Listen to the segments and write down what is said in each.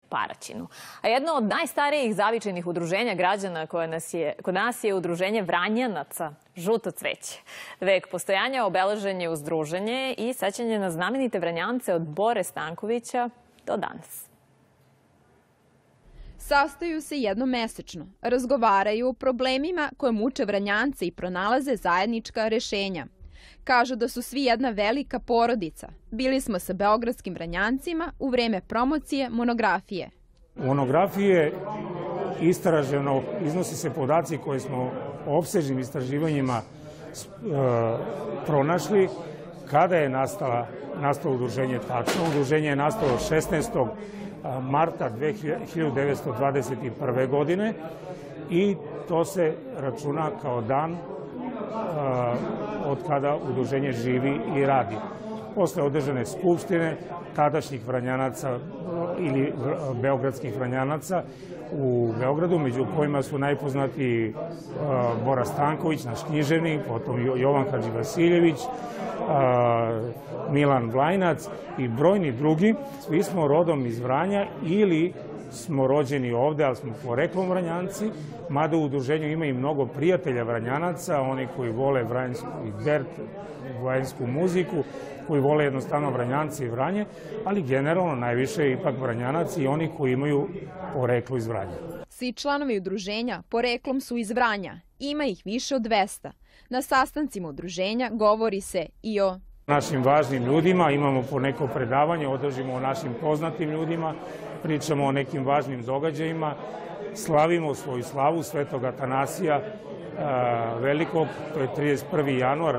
Paraćinu. A jedno od najstarijih zavičajnih udruženja građana kod nas je udruženje Vranjanaca, Žuto cveće. Vek postojanja obeležen je uz druženje i sećanje na znamenite Vranjance od Bore Stankovića do danas. Sastaju se jednomesečno, razgovaraju o problemima koje muče Vranjance i pronalaze zajednička rešenja. Kažu da su svi jedna velika porodica. Bili smo sa beogradskim Vranjancima u vreme promocije monografije. U monografiji je istraženo, iznosi se podaci koje smo opsežnim istraživanjima pronašli kada je nastalo udruženje tačno. Udruženje je nastalo 16. marta 1921. godine i to se računa kao dan od kada udruženje živi i radi. Posle održane skupštine tadašnjih Vranjanaca ili beogradskih Vranjanaca u Beogradu, među kojima su najpoznatiji Bora Stanković, naš književnik, potom Jovan Hadživasiljević, Milan Vlajnac i brojni drugi. Svi smo rodom iz Vranja ili smo rođeni ovde, ali smo poreklom Vranjanci, mada u udruženju ima i mnogo prijatelja Vranjanaca, oni koji vole vranjsku i dert, vranjsku muziku, koji vole jednostavno Vranjanci i Vranje, ali generalno najviše ipak Vranjanac i oni koji imaju poreklo iz Vranja. Svi članovi udruženja poreklom su iz Vranja. Ima ih više od 200. Na sastancima udruženja govori se i o našim važnim ljudima, imamo po neko predavanje, održimo o našim poznatim ljudima, pričamo o nekim važnim događajima, slavimo svoju slavu Svetog Atanasija Velikog, to je 31. januar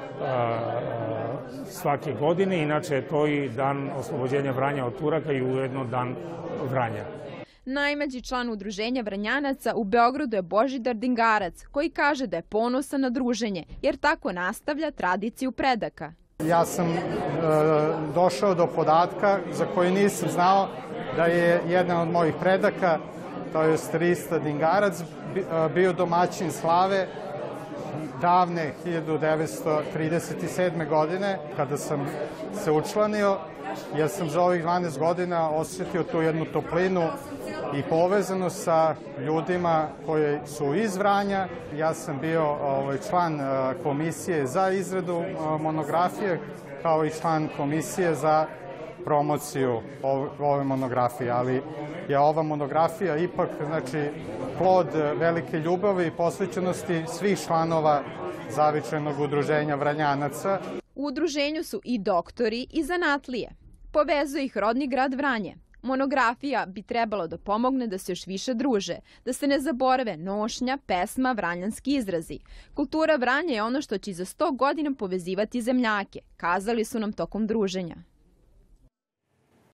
svake godine, inače je to i dan oslobođenja Vranja od Turaka i ujedno dan Vranja. Najmlađi član udruženja Vranjanaca u Beogradu je Božidar Dingarac, koji kaže da je ponosan na druženje, jer tako nastavlja tradiciju predaka. Ja sam došao do podatka za koji nisam znao da je jedan od mojih predaka, to je Rista Dingarac, bio domaćin slave davne 1937. godine, kada sam se učlanio, jer sam za ovih 12 godina osjetio tu jednu toplinu i povezanost sa ljudima koji su iz Vranja. Ja sam bio član komisije za izradu monografije, kao i član komisije za promociju ove monografije, ali je ova monografija ipak plod velike ljubavi i posvećenosti svih članova zavičajnog udruženja Vranjanaca. U udruženju su i doktori i zanatlije. Povezuje ih rodni grad Vranje. Monografija bi trebalo da pomogne da se još više druže, da se ne zaborave nošnja, pesma, vranjanski izrazi. Kultura Vranja je ono što će za 100 godina povezivati zemljake, kazali su nam tokom druženja.